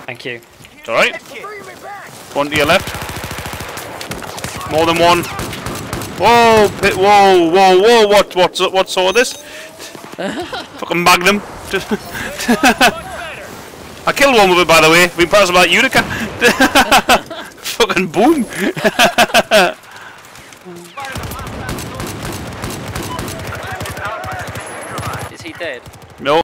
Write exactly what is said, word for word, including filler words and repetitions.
Thank you. It's alright. One to your left. More than one. Whoa, whoa, whoa, whoa, what, what's, what saw this? Fucking Magnum. I killed one with it, by the way. We passed about Unica. Fucking boom. Is he dead?